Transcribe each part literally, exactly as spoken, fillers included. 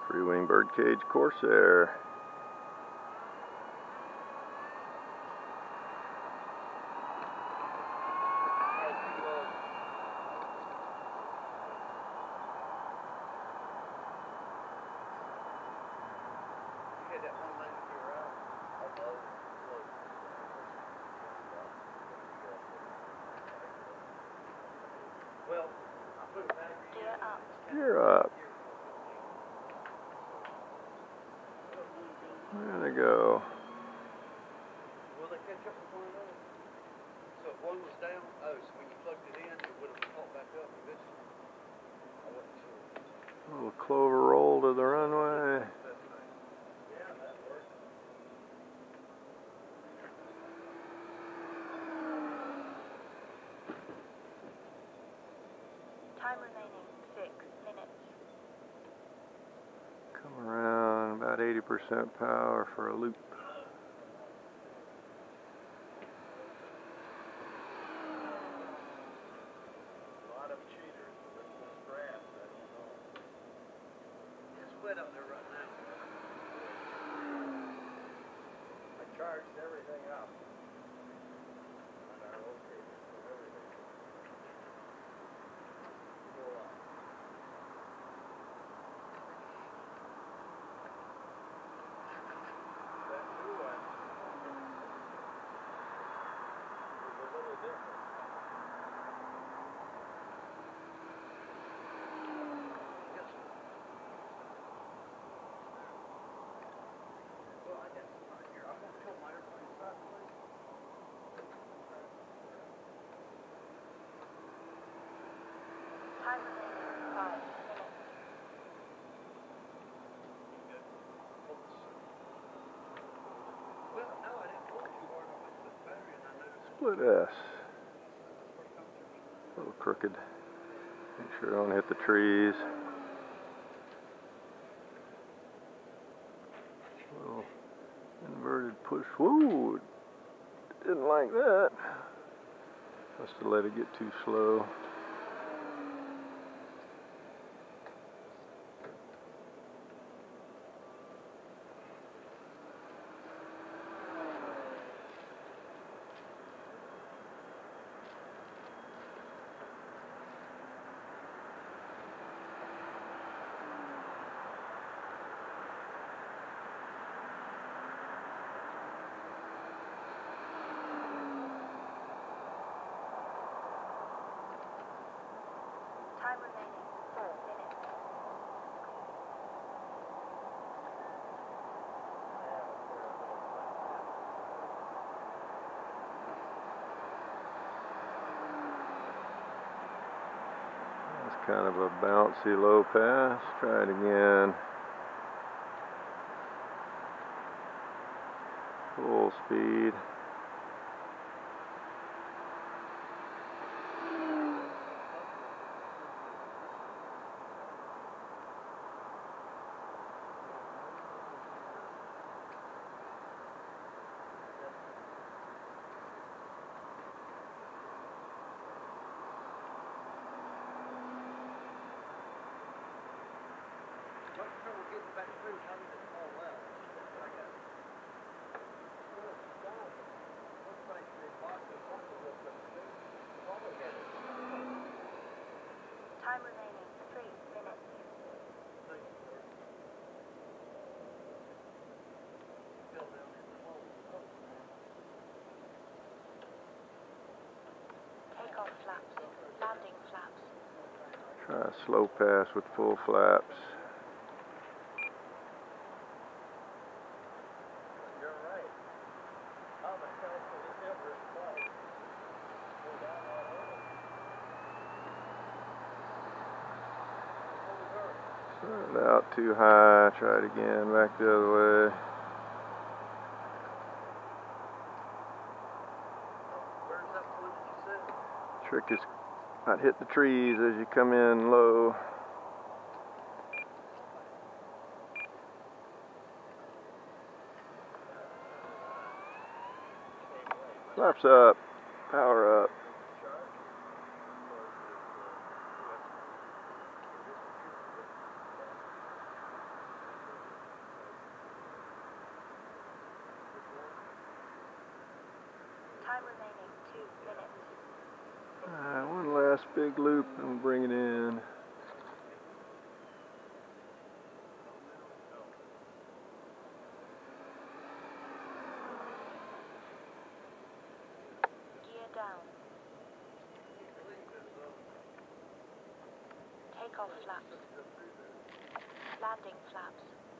Freewing Birdcage Corsair. Well, I'll put it back. Gear up. Gear up. There they go. Will they catch up with one another? So if one was down, oh, so when you plugged it in, it would have caught back up eventually? I wasn't sure. A little clover roll to the runway. Yeah, that worked. Time remaining six minutes. Come around about eighty percent power for a loop. A lot of cheaters with this grass, I don't know. It's wet up there right now. I charged everything up. And I located everything. Full up. That new one is a little different. Well, I guess it's not here. I'm going to tilt my airplane sideways. Time remaining five minutes. Well, no, I didn't pull too hard. I went to the battery and I noticed. Split S. A little crooked. Make sure I don't hit the trees. Little inverted push. Whoa! Didn't like that. Must have let it get too slow. Time remaining four minutes. That's kind of a bouncy low pass. Try it again. Full speed. What's the trouble getting back through? How did it fall out? That's what I got. Well, it's down. Looks like they blocked the something with the thing. Probably got it. Time remaining three minutes. Thank you, sir. Fell down in the hole. Takeoff flaps. Landing flaps. Try a slow pass with full flaps. You're right. How the hell could it ever fly? Go down that hole. Started out too high. Try it again. Back the other way. Where's that point that you said? Trick is not hit the trees as you come in low. Flaps up. Power up. Time remaining two minutes. Alright, one last big loop and bring it in. Gear down. Takeoff flaps. Landing flaps.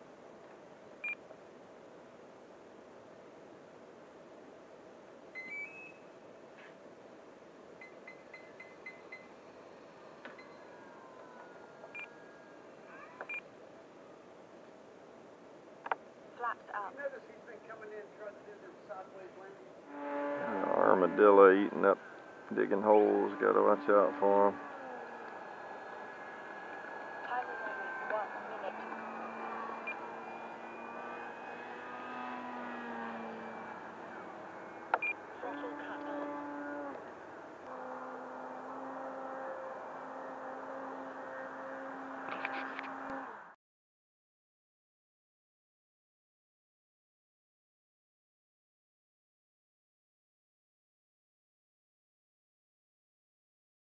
Flaps up. You notice he's been coming in trying to do this sideways landing? An armadillo eating up, digging holes. Gotta watch out for him. Time remaining one minute. Throttle cut.